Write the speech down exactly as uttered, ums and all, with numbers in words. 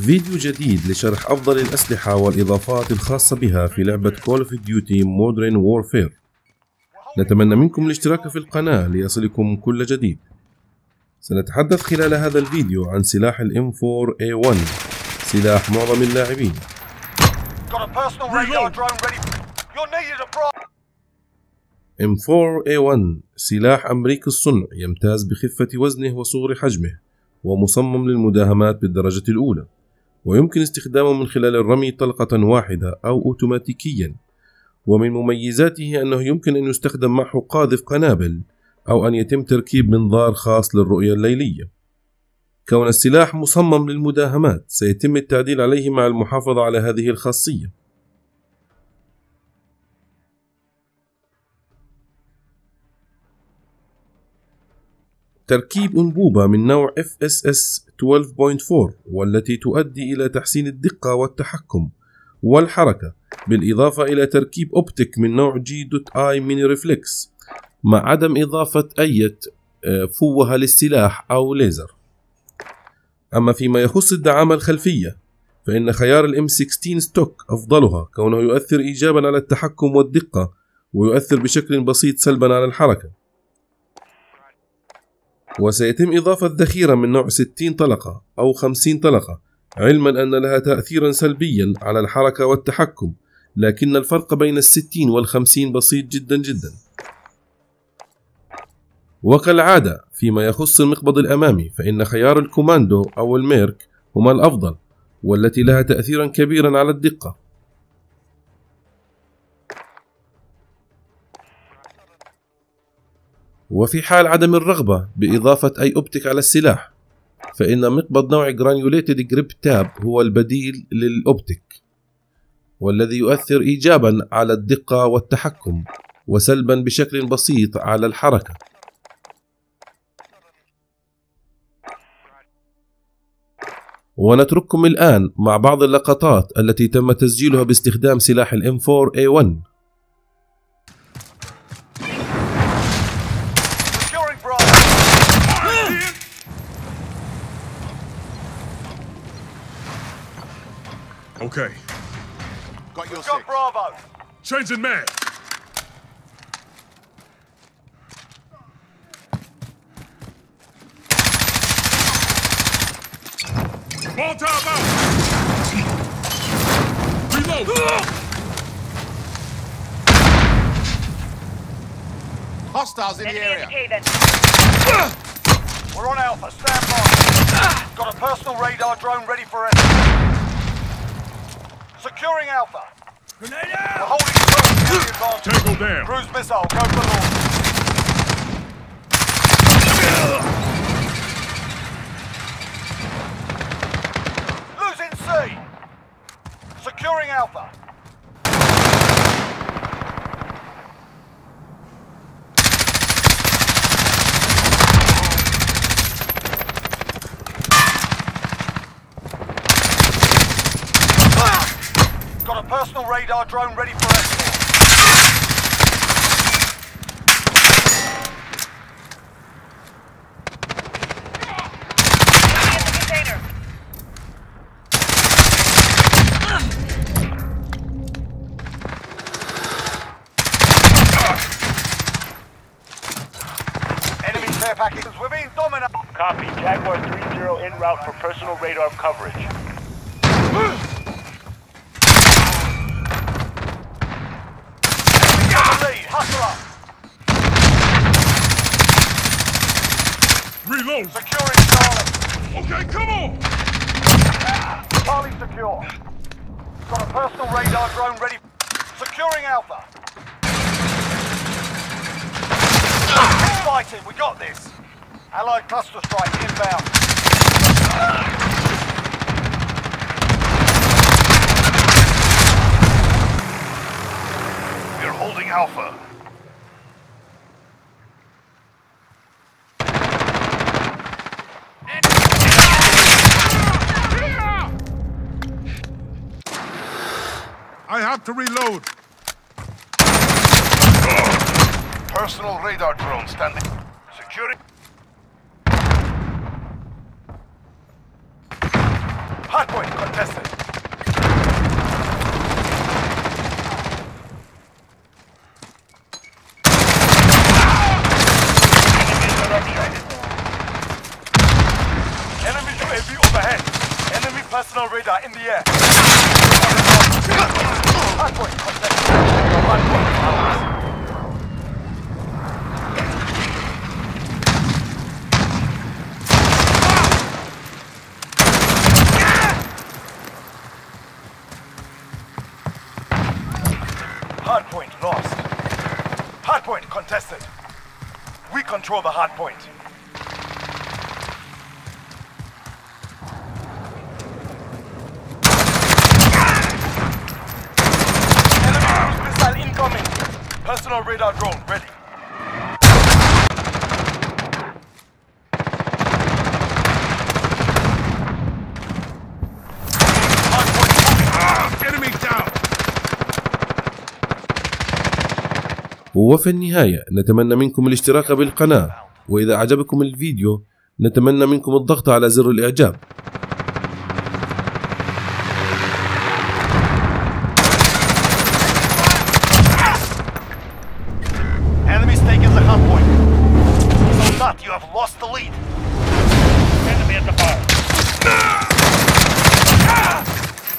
فيديو جديد لشرح أفضل الأسلحة والإضافات الخاصة بها في لعبة Call of Duty Modern Warfare. نتمنى منكم الاشتراك في القناة ليصلكم كل جديد. سنتحدث خلال هذا الفيديو عن سلاح ال إم فور إيه ون، سلاح معظم اللاعبين. إم فور إيه ون سلاح أمريكي الصنع، يمتاز بخفة وزنه وصغر حجمه، ومصمم للمداهمات بالدرجة الأولى، ويمكن استخدامه من خلال الرمي طلقة واحدة أو أوتوماتيكيا. ومن مميزاته أنه يمكن أن يستخدم معه قاذف قنابل، أو أن يتم تركيب منظار خاص للرؤية الليلية. كون السلاح مصمم للمداهمات، سيتم التعديل عليه مع المحافظة على هذه الخاصية. تركيب أنبوبة من نوع إف إس إس اثناشر فاصلة أربعة، والتي تؤدي إلى تحسين الدقة والتحكم والحركة، بالإضافة إلى تركيب أوبتيك من نوع جي دوت آي ميني ريفلكس، مع عدم إضافة أي فوهة للسلاح أو ليزر. أما فيما يخص الدعامة الخلفية، فإن خيار ال إم ستة عشر ستوك أفضلها، كونه يؤثر إيجابا على التحكم والدقة، ويؤثر بشكل بسيط سلبا على الحركة. وسيتم إضافة ذخيرة من نوع ستين طلقة أو خمسين طلقة، علما أن لها تأثيرا سلبيا على الحركة والتحكم، لكن الفرق بين الستين والخمسين بسيط جدا جدا. وكالعادة فيما يخص المقبض الأمامي، فإن خيار الكوماندو أو الميرك هما الأفضل، والتي لها تأثيرا كبيرا على الدقة. وفي حال عدم الرغبة بإضافة أي أوبتيك على السلاح، فإن مقبض نوع Granulated Grip Tab هو البديل للأوبتيك، والذي يؤثر إيجابا على الدقة والتحكم، وسلبا بشكل بسيط على الحركة. ونترككم الآن مع بعض اللقطات التي تم تسجيلها باستخدام سلاح ال إم فور إيه ون. Okay. Got your got Bravo. Changing man. Ball time out. Reload. Hostiles in the area. We're on Alpha. Stand by. Got a personal radar drone ready for it. Securing Alpha. Grenade out. We're holding Cruise. Tango down. Cruise missile. Go for launch. Losing C. Securing Alpha. Got a personal radar drone ready for escort. Container. Enemy care packages. We're being dominated. Copy. Jaguar three zero en route for personal radar coverage. Hustle up. Reload. Securing Charlie. Okay, come on. Charlie secure. Got a personal radar drone ready. Securing Alpha. Keep fighting. We got this. Allied cluster strike inbound. We're holding Alpha. I have to reload. Personal radar drone standing. Securing. Hardpoint contested. Enemy U A V overhead. Enemy personal radar in the air. Hardpoint contested. Hardpoint ours. Hardpoint lost. Hardpoint contested. We control the hardpoint. Enemy cruise missile incoming. Personal radar drone ready. Hardpoint moving. Ah, enemy down. وفي النهاية نتمنى منكم الاشتراك بالقناة، وإذا أعجبكم الفيديو نتمنى منكم الضغط على زر الإعجاب.